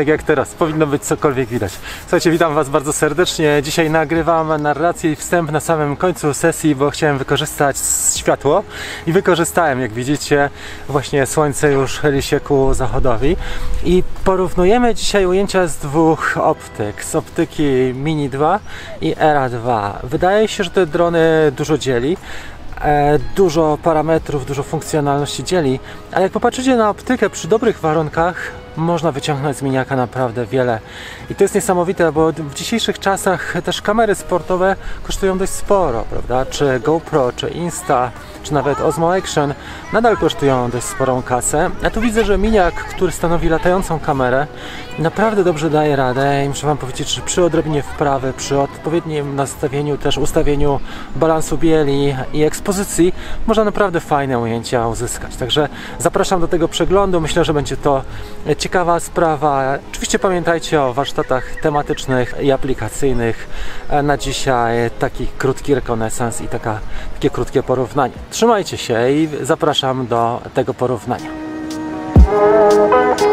tak jak teraz, powinno być cokolwiek widać. Słuchajcie, witam Was bardzo serdecznie. Dzisiaj nagrywam narrację i wstęp na samym końcu sesji, bo chciałem wykorzystać światło i wykorzystałem, jak widzicie, właśnie słońce już chyli się ku zachodowi i porównujemy dzisiaj ujęcia z dwóch optyk, z optyki Mini 2 i Era 2. Wydaje się, że te drony dużo dzieli. Dużo parametrów, dużo funkcjonalności dzieli, ale jak popatrzycie na optykę przy dobrych warunkach, można wyciągnąć z miniaka naprawdę wiele. I to jest niesamowite, bo w dzisiejszych czasach też kamery sportowe kosztują dość sporo, prawda? Czy GoPro, czy Insta, czy nawet Osmo Action nadal kosztują dość sporą kasę. A tu widzę, że miniak, który stanowi latającą kamerę, naprawdę dobrze daje radę i muszę Wam powiedzieć, że przy odrobinie wprawy, przy odpowiednim nastawieniu, też ustawieniu balansu bieli i ekspozycji można naprawdę fajne ujęcia uzyskać. Także zapraszam do tego przeglądu, myślę, że będzie to ciekawa sprawa. Oczywiście pamiętajcie o warsztatach tematycznych i aplikacyjnych. Na dzisiaj taki krótki rekonesans i takie krótkie porównanie. Trzymajcie się i zapraszam do tego porównania.